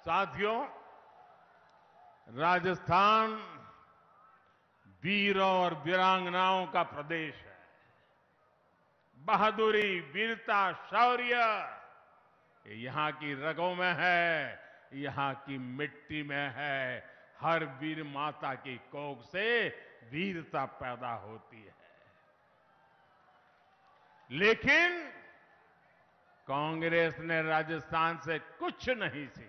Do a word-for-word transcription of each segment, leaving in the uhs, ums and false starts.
साथियों, राजस्थान वीरों और वीरांगनाओं का प्रदेश है। बहादुरी, वीरता, शौर्य ये यहां की रगों में है, यहां की मिट्टी में है। हर वीर माता की कोख से वीरता पैदा होती है। लेकिन कांग्रेस ने राजस्थान से कुछ नहीं सीखा।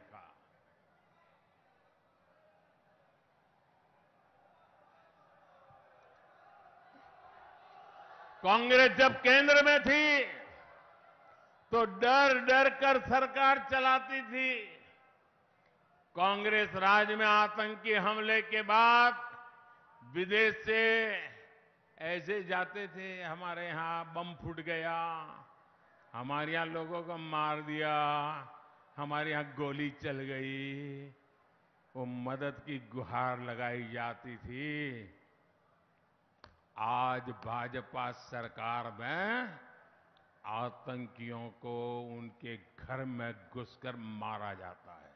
कांग्रेस जब केंद्र में थी तो डर डर कर सरकार चलाती थी। कांग्रेस राज में आतंकी हमले के बाद विदेश से ऐसे जाते थे, हमारे यहां बम फूट गया, हमारे यहां लोगों को मार दिया, हमारे यहां गोली चल गई, वो मदद की गुहार लगाई जाती थी। आज भाजपा सरकार में आतंकियों को उनके घर में घुसकर मारा जाता है।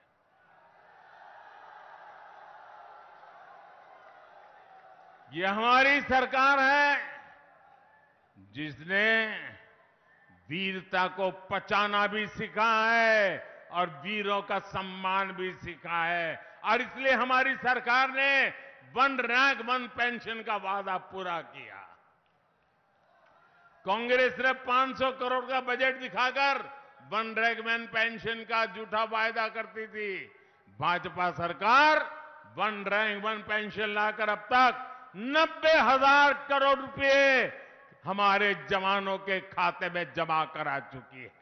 ये हमारी सरकार है जिसने वीरता को पचाना भी सीखा है और वीरों का सम्मान भी सीखा है। और इसलिए हमारी सरकार ने वन रैंक वन पेंशन का वादा पूरा किया। कांग्रेस ने पांच सौ करोड़ का बजट दिखाकर वन रैंक वन पेंशन का झूठा वायदा करती थी। भाजपा सरकार वन रैंक वन पेंशन लाकर अब तक नब्बे हजार करोड़ रुपए हमारे जवानों के खाते में जमा करा चुकी है।